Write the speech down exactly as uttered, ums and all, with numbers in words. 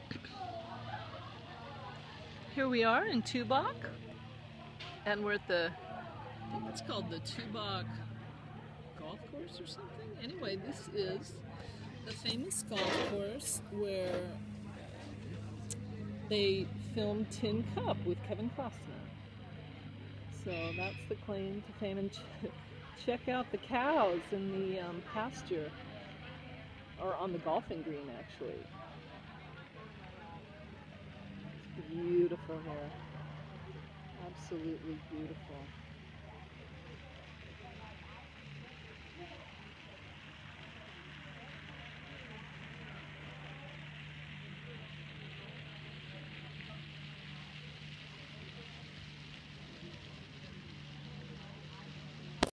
Here we are in Tubac, and we're at the, I think it's called the Tubac golf course or something. Anyway, this is the famous golf course where they filmed Tin Cup with Kevin Costner. So that's the claim to fame. And ch check out the cows in the um, pasture, or on the golfing green actually. It's beautiful here. Absolutely beautiful.